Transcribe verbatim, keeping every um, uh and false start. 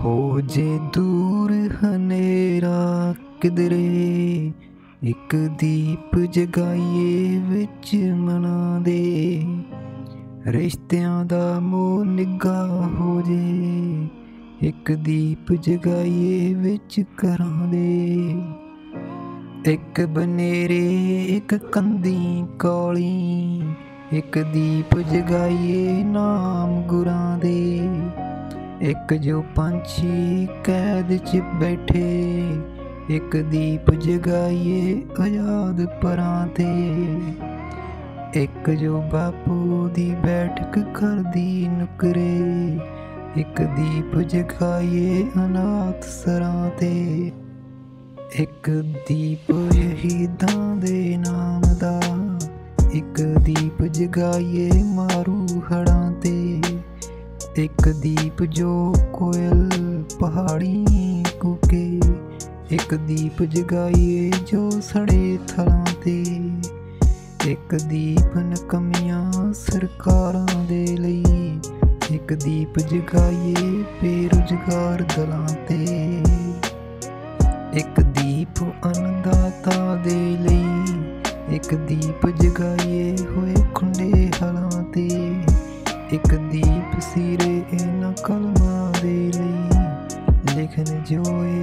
हो जे दूर हनेरा किधरे, एक दीप जगाइए विच मना दे। रिश्तियां दा मोह निगा हो जे, एक दीप जगाइए विच घरां दे। एक बनेरे एक कंधी कौली, एक दीप जगाइए नाम गुरां दे। एक जो पंछी कैद च बैठे, एक दीप जगाइए आजाद परां ते। एक जो बापू दी बैठक करदी नुकरे, एक दीप जगाइए अनाथ सरां ते। एक दीप शहीदां दे नाम दा, एक दीप जगाइए मारू हड़ां ते। एक दीप जो कोयल पहाड़ी कूके, एक दीप जगाइए जो सड़े थलां ते। एक दीप नकमियां सरकारां दे लई, एक दीप जगाइए बेरुजगार दलां ते। एक दीप अन्नदाता दे लई, एक दीप जगाइए होए खुंडे हलां ते। एक दीप सिरे इन्हां कलमां दे लई, लिखन जो